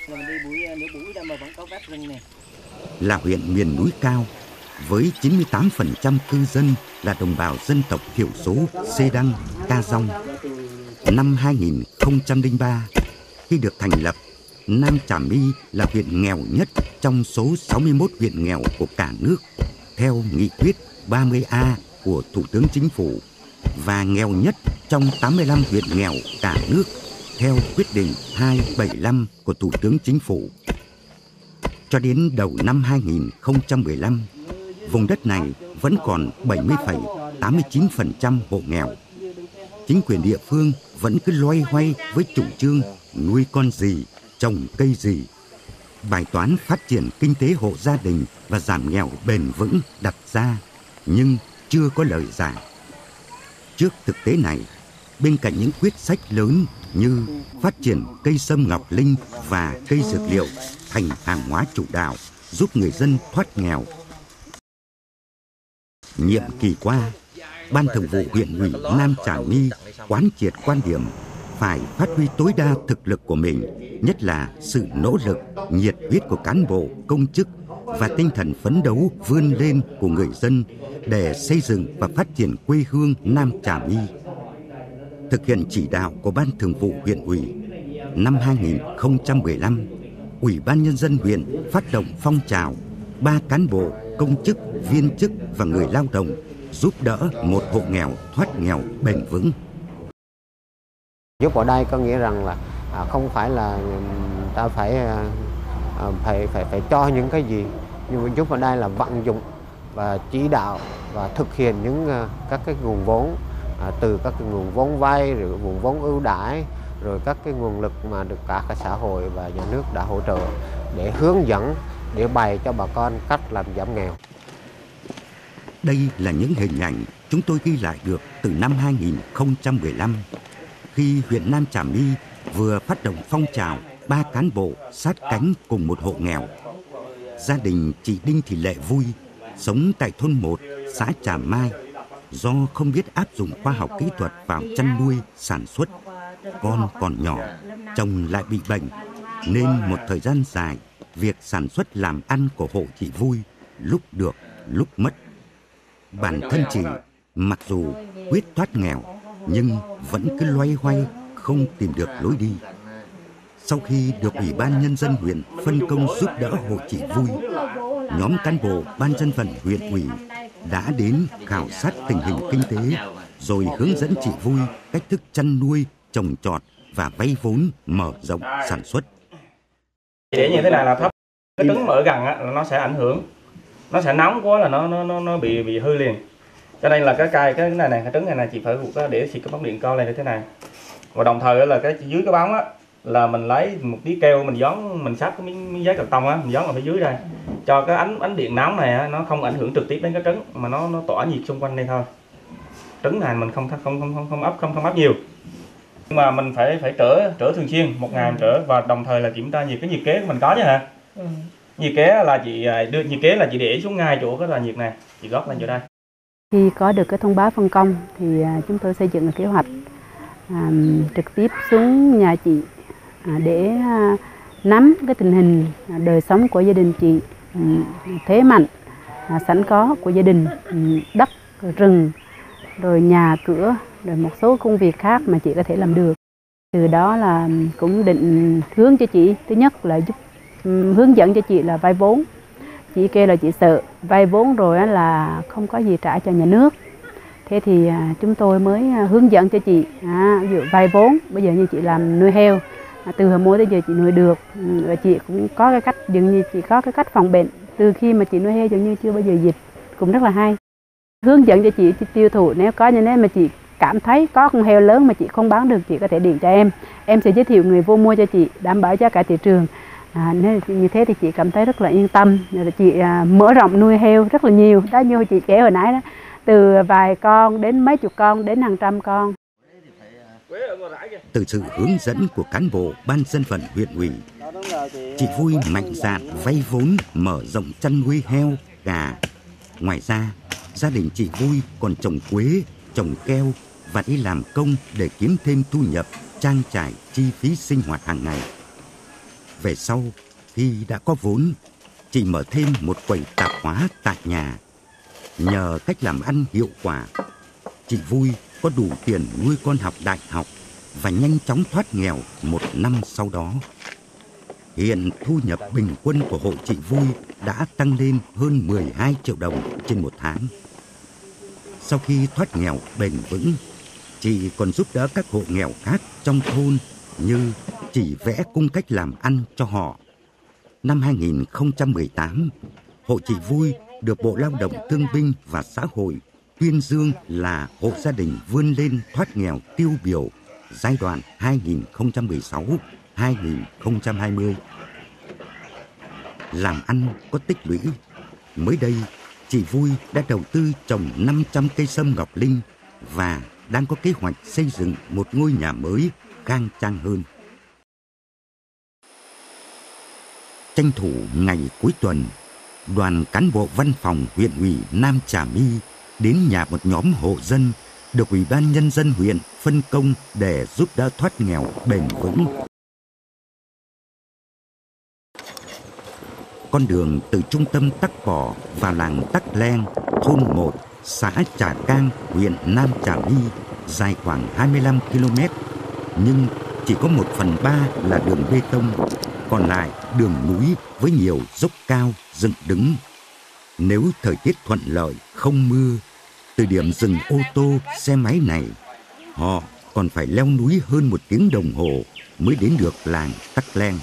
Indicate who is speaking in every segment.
Speaker 1: Là huyện miền núi cao với 98% cư dân là đồng bào dân tộc thiểu số Xê Đăng, Ca Dong. Năm 2003, khi được thành lập, Nam Trà My là huyện nghèo nhất trong số 61 huyện nghèo của cả nước, theo nghị quyết 30A của Thủ tướng Chính phủ, và nghèo nhất trong 85 huyện nghèo cả nước, theo quyết định 275 của Thủ tướng Chính phủ. Cho đến đầu năm 2015, vùng đất này vẫn còn 70,89% hộ nghèo. Chính quyền địa phương vẫn cứ loay hoay với chủ trương nuôi con gì, trồng cây gì. Bài toán phát triển kinh tế hộ gia đình và giảm nghèo bền vững đặt ra, nhưng chưa có lời giải. Trước thực tế này, bên cạnh những quyết sách lớn như phát triển cây sâm ngọc linh và cây dược liệu thành hàng hóa chủ đạo giúp người dân thoát nghèo, nhiệm kỳ qua, Ban Thường vụ huyện ủy Nam Trà My quán triệt quan điểm phải phát huy tối đa thực lực của mình, nhất là sự nỗ lực, nhiệt huyết của cán bộ, công chức và tinh thần phấn đấu vươn lên của người dân để xây dựng và phát triển quê hương Nam Trà My. Thực hiện chỉ đạo của Ban Thường vụ huyện ủy, năm 2015, Ủy ban Nhân dân huyện phát động phong trào 3 cán bộ, công chức, viên chức và người lao động giúp đỡ một hộ nghèo thoát nghèo bền vững.
Speaker 2: Giúp ở đây có nghĩa rằng là không phải là ta phải cho những cái gì, nhưng mà giúp ở đây là vận dụng và chỉ đạo và thực hiện những các cái nguồn vốn, từ các cái nguồn vốn vay, rồi nguồn vốn ưu đãi, rồi các cái nguồn lực mà được cả xã hội và nhà nước đã hỗ trợ để hướng dẫn, để bày cho bà con cách làm giảm nghèo.
Speaker 1: Đây là những hình ảnh chúng tôi ghi lại được từ năm 2015, khi huyện Nam Trà My vừa phát động phong trào 3 cán bộ sát cánh cùng một hộ nghèo. Gia đình chị Đinh Thị Lệ Vui, sống tại thôn 1, xã Trà Mai, do không biết áp dụng khoa học kỹ thuật vào chăn nuôi, sản xuất, con còn nhỏ, chồng lại bị bệnh, nên một thời gian dài, việc sản xuất làm ăn của hộ chị Vui lúc được, lúc mất. Bản thân chị, mặc dù quyết thoát nghèo, nhưng vẫn cứ loay hoay, không tìm được lối đi. Sau khi được Ủy ban Nhân dân huyện phân công giúp đỡ hộ chị Vui, nhóm cán bộ Ban dân vận huyện ủy đã đến khảo sát tình hình kinh tế, rồi hướng dẫn chị Vui cách thức chăn nuôi, trồng trọt và vay vốn mở rộng sản xuất.
Speaker 3: Để như thế này là thấp, cái trứng mà ở gần á, là nó sẽ ảnh hưởng, nó sẽ nóng quá là nó bị hư liền. Cho nên là cái trứng này chị phải để xịt cái bóng điện co lên như thế này. Và đồng thời là cái dưới cái bóng á là mình lấy một tí keo mình dán, mình sắp cái miếng giấy carton á, mình dán ở phía dưới đây, cho cái ánh điện nóng này á, nó không ảnh hưởng trực tiếp đến cái trứng mà nó tỏa nhiệt xung quanh đây thôi. Trứng này mình không ấp nhiều, nhưng mà mình phải trở thường xuyên, một ngày trở, và đồng thời là kiểm tra nhiệt, cái nhiệt kế của mình có chứ hả? Nhiệt kế là chị đưa nhiệt kế là chị để xuống ngay chỗ cái là nhiệt này, chị góp lên chỗ đây.
Speaker 4: Khi có được cái thông báo phân công thì chúng tôi xây dựng kế hoạch trực tiếp xuống nhà chị để nắm cái tình hình đời sống của gia đình chị, thế mạnh sẵn có của gia đình, đất, rừng, rồi nhà cửa, rồi một số công việc khác mà chị có thể làm được. Từ đó là cũng định hướng cho chị, thứ nhất là giúp hướng dẫn cho chị là vay vốn. Chị kêu là chị sợ vay vốn rồi là không có gì trả cho nhà nước. Thế thì chúng tôi mới hướng dẫn cho chị ví dụ vay vốn. Bây giờ như chị làm nuôi heo, từ hồi mua tới giờ chị nuôi được, và chị cũng có cái cách, dường như chị có cái cách phòng bệnh từ khi mà chị nuôi heo, dường như chưa bao giờ dịch, cũng rất là hay. Hướng dẫn cho chị tiêu thụ, nếu có như thế mà chị cảm thấy có con heo lớn mà chị không bán được, chị có thể điện cho em sẽ giới thiệu người vô mua cho chị, đảm bảo giá cả thị trường. Nên như thế thì chị cảm thấy rất là yên tâm. Rồi chị mở rộng nuôi heo rất là nhiều, đó như chị kể hồi nãy đó, từ vài con đến mấy chục con đến hàng trăm con.
Speaker 1: Từ sự hướng dẫn của cán bộ Ban dân vận huyện ủy, chị Vui mạnh dạn vay vốn mở rộng chăn nuôi heo, gà. Ngoài ra, gia đình chị Vui còn trồng quế, trồng keo và đi làm công để kiếm thêm thu nhập, trang trải chi phí sinh hoạt hàng ngày. Về sau, khi đã có vốn, chị mở thêm một quầy tạp hóa tại nhà. Nhờ cách làm ăn hiệu quả, chị Vui có đủ tiền nuôi con học đại học và nhanh chóng thoát nghèo một năm sau đó. Hiện thu nhập bình quân của hộ chị Vui đã tăng lên hơn 12 triệu đồng trên một tháng. Sau khi thoát nghèo bền vững, chị còn giúp đỡ các hộ nghèo khác trong thôn như chỉ vẽ cung cách làm ăn cho họ. Năm 2018, hộ chị Vui được Bộ Lao động Thương binh và Xã hội tuyên dương là hộ gia đình vươn lên thoát nghèo tiêu biểu giai đoạn 2016-2020. Làm ăn có tích lũy. Mới đây, chị Vui đã đầu tư trồng 500 cây sâm ngọc linh và đang có kế hoạch xây dựng một ngôi nhà mới khang trang hơn. Tranh thủ ngày cuối tuần, đoàn cán bộ văn phòng huyện ủy Nam Trà My đến nhà một nhóm hộ dân được Ủy ban Nhân dân huyện phân công để giúp đỡ thoát nghèo bền vững. Con đường từ trung tâm Tắc Bò và làng Tắc Leng, thôn 1, xã Trà Cang, huyện Nam Trà My dài khoảng 25 km, nhưng chỉ có 1/3 là đường bê tông, còn lại đường núi với nhiều dốc cao dựng đứng. Nếu thời tiết thuận lợi, không mưa, từ điểm dừng ô tô, xe máy này, họ còn phải leo núi hơn 1 tiếng đồng hồ mới đến được làng Tắc Leng.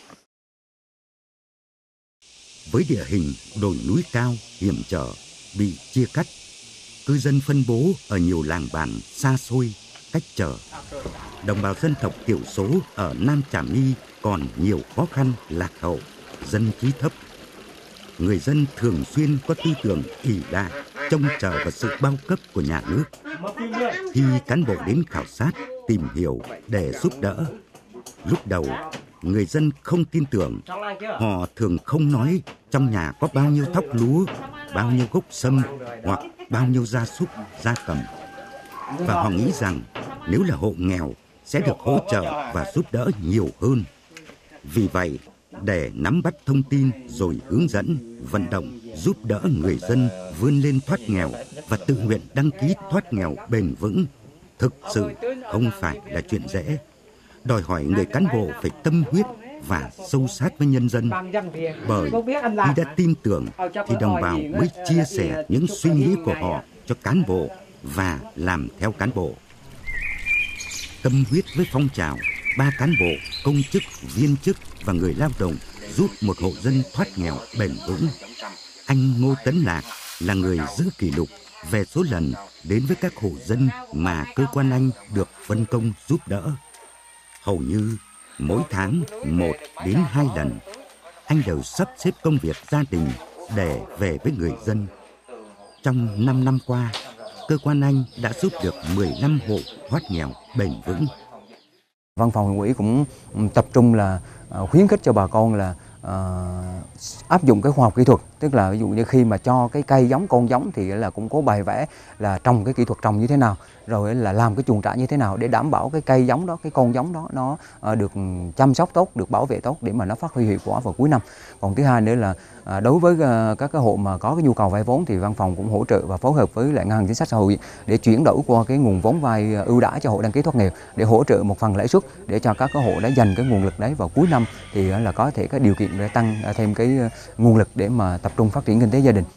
Speaker 1: Với địa hình đồi núi cao, hiểm trở, bị chia cắt, cư dân phân bố ở nhiều làng bản xa xôi, cách trở. Đồng bào dân tộc thiểu số ở Nam Trà My còn nhiều khó khăn, lạc hậu, dân trí thấp. Người dân thường xuyên có tư tưởng ỷ lại, trông chờ vào sự bao cấp của nhà nước. Khi cán bộ đến khảo sát, tìm hiểu để giúp đỡ, lúc đầu người dân không tin tưởng. Họ thường không nói trong nhà có bao nhiêu thóc lúa, bao nhiêu gốc sâm hoặc bao nhiêu gia súc, gia cầm. Và họ nghĩ rằng nếu là hộ nghèo sẽ được hỗ trợ và giúp đỡ nhiều hơn. Vì vậy, để nắm bắt thông tin rồi hướng dẫn, vận động, giúp đỡ người dân vươn lên thoát nghèo và tự nguyện đăng ký thoát nghèo bền vững, thực sự không phải là chuyện dễ. Đòi hỏi người cán bộ phải tâm huyết và sâu sát với nhân dân. Bởi khi đã tin tưởng thì đồng bào mới chia sẻ những suy nghĩ của họ cho cán bộ và làm theo cán bộ. Tâm huyết với phong trào, 3 cán bộ, công chức, viên chức và người lao động giúp một hộ dân thoát nghèo bền vững. Anh Ngô Tấn Lạc là người giữ kỷ lục về số lần đến với các hộ dân mà cơ quan anh được phân công giúp đỡ. Hầu như mỗi tháng 1 đến 2 lần, anh đều sắp xếp công việc gia đình để về với người dân. Trong 5 năm qua, cơ quan anh đã giúp được 15 hộ thoát nghèo bền vững.
Speaker 5: Văn phòng huyện ủy cũng tập trung là khuyến khích cho bà con là áp dụng cái khoa học kỹ thuật, tức là ví dụ như khi mà cho cái cây giống, con giống thì là cũng có bài vẽ là trồng cái kỹ thuật trồng như thế nào, rồi là làm cái chuồng trại như thế nào để đảm bảo cái cây giống đó, cái con giống đó nó được chăm sóc tốt, được bảo vệ tốt để mà nó phát huy hiệu quả vào cuối năm. Còn thứ hai nữa là đối với các cái hộ mà có cái nhu cầu vay vốn thì văn phòng cũng hỗ trợ và phối hợp với lại Ngân hàng Chính sách Xã hội để chuyển đổi qua cái nguồn vốn vay ưu đãi cho hộ đăng ký thoát nghèo để hỗ trợ một phần lãi suất để cho các cái hộ đã dành cái nguồn lực đấy vào cuối năm thì là có thể có điều kiện để tăng thêm cái nguồn lực để mà tập trung phát triển kinh tế gia đình.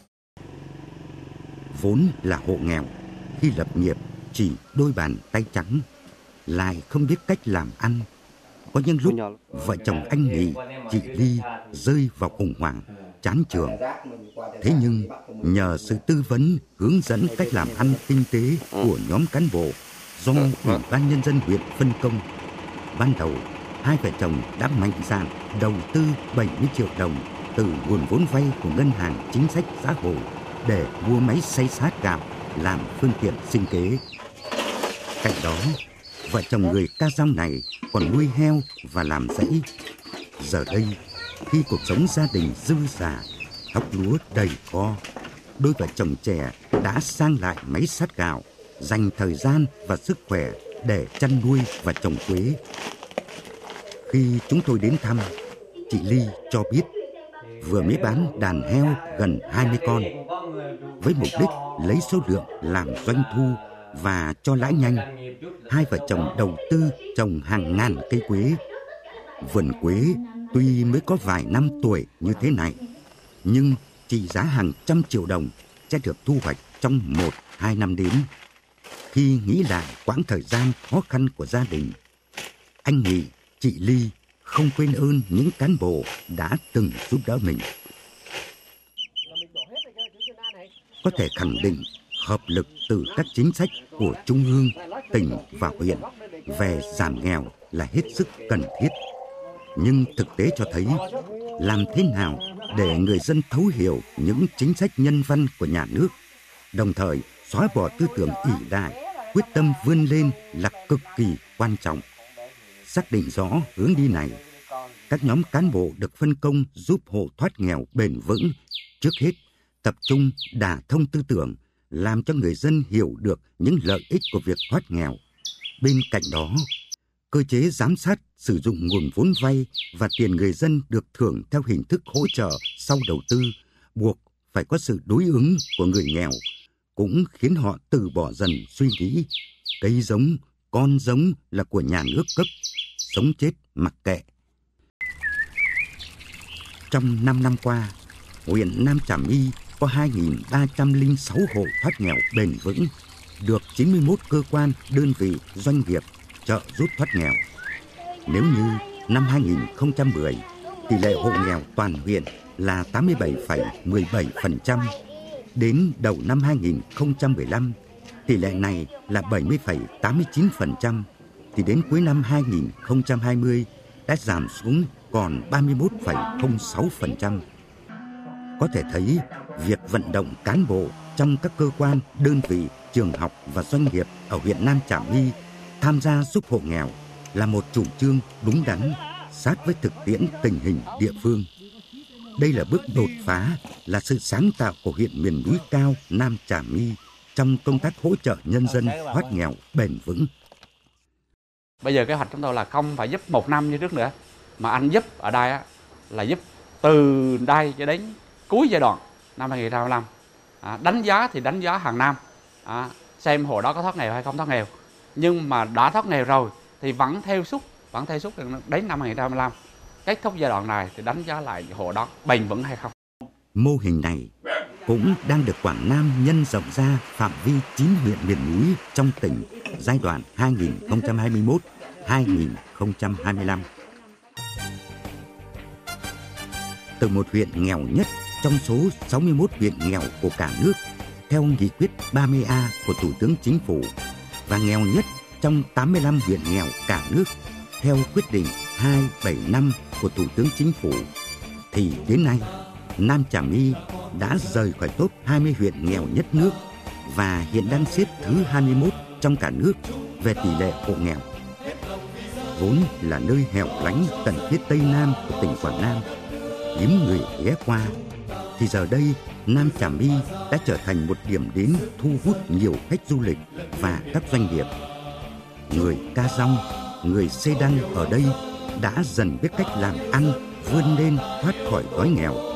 Speaker 1: Vốn là hộ nghèo, khi lập nghiệp chỉ đôi bàn tay trắng, lại không biết cách làm ăn. Có những lúc vợ chồng anh Nghị, chị Ly rơi vào khủng hoảng, chán chường. Thế nhưng nhờ sự tư vấn, hướng dẫn cách làm ăn kinh tế của nhóm cán bộ do Ủy ban Nhân dân huyện phân công, ban đầu hai vợ chồng đã mạnh dạn đầu tư 70 triệu đồng từ nguồn vốn vay của Ngân hàng Chính sách Xã hội để mua máy xay sát gạo làm phương tiện sinh kế. Cạnh đó, vợ chồng người Ca Dao này còn nuôi heo và làm rẫy. Giờ đây, khi cuộc sống gia đình dư dả, thóc lúa đầy kho, đôi vợ chồng trẻ đã sang lại máy sát gạo, dành thời gian và sức khỏe để chăn nuôi và trồng quế. Khi chúng tôi đến thăm, chị Ly cho biết vừa mới bán đàn heo gần 20 con với mục đích lấy số lượng làm doanh thu và cho lãi nhanh. Hai vợ chồng đầu tư trồng hàng ngàn cây quế. Vườn quế tuy mới có vài năm tuổi như thế này, nhưng trị giá hàng trăm triệu đồng sẽ được thu hoạch trong 1-2 năm đến. Khi nghĩ lại quãng thời gian khó khăn của gia đình, anh Nghị, chị Ly không quên ơn những cán bộ đã từng giúp đỡ mình. Có thể khẳng định hợp lực từ các chính sách của Trung ương, tỉnh và huyện về giảm nghèo là hết sức cần thiết. Nhưng thực tế cho thấy làm thế nào để người dân thấu hiểu những chính sách nhân văn của nhà nước, đồng thời xóa bỏ tư tưởng ỷ lại, quyết tâm vươn lên là cực kỳ quan trọng. Xác định rõ hướng đi này, các nhóm cán bộ được phân công giúp hộ thoát nghèo bền vững. Trước hết, tập trung đả thông tư tưởng, làm cho người dân hiểu được những lợi ích của việc thoát nghèo. Bên cạnh đó, cơ chế giám sát sử dụng nguồn vốn vay và tiền người dân được thưởng theo hình thức hỗ trợ sau đầu tư, buộc phải có sự đối ứng của người nghèo, cũng khiến họ từ bỏ dần suy nghĩ cây giống, con giống là của nhà nước cấp, sống chết mặc kệ. Trong 5 năm qua, huyện Nam Trà My có 2.306 hộ thoát nghèo bền vững, được 91 cơ quan, đơn vị, doanh nghiệp trợ giúp thoát nghèo. Nếu như năm 2010, tỷ lệ hộ nghèo toàn huyện là 87,17%, đến đầu năm 2015, tỷ lệ này là 70,89%, thì đến cuối năm 2020 đã giảm xuống còn 31,06%. Có thể thấy, việc vận động cán bộ trong các cơ quan, đơn vị, trường học và doanh nghiệp ở huyện Nam Trà My tham gia giúp hộ nghèo là một chủ trương đúng đắn, sát với thực tiễn tình hình địa phương. Đây là bước đột phá, là sự sáng tạo của huyện miền núi cao Nam Trà My trong công tác hỗ trợ nhân dân thoát nghèo bền vững.
Speaker 6: Bây giờ kế hoạch chúng tôi là không phải giúp một năm như trước nữa, mà anh giúp ở đây là giúp từ đây cho đến cuối giai đoạn năm 2025. Đánh giá thì đánh giá hàng năm, xem hộ đó có thoát nghèo hay không thoát nghèo. Nhưng mà đã thoát nghèo rồi thì vẫn theo suốt đến năm 2025. Kết thúc giai đoạn này thì đánh giá lại hộ đó bền vững hay không.
Speaker 1: Mô hình này cũng đang được Quảng Nam nhân rộng ra phạm vi 9 huyện miền núi trong tỉnh giai đoạn 2021-2025. Từ một huyện nghèo nhất trong số 61 huyện nghèo của cả nước theo nghị quyết 30A của Thủ tướng Chính phủ và nghèo nhất trong 85 huyện nghèo cả nước theo quyết định 275 của Thủ tướng Chính phủ, thì đến nay Nam Trà My đã rời khỏi top 20 huyện nghèo nhất nước và hiện đang xếp thứ 21 trong cả nước về tỷ lệ hộ nghèo. Vốn là nơi hẻo lánh tận phía tây nam của tỉnh Quảng Nam, hiếm người ghé qua, thì giờ đây Nam Trà My đã trở thành một điểm đến thu hút nhiều khách du lịch và các doanh nghiệp. Người Ca Dong, người Xê Đăng ở đây đã dần biết cách làm ăn, vươn lên thoát khỏi đói nghèo.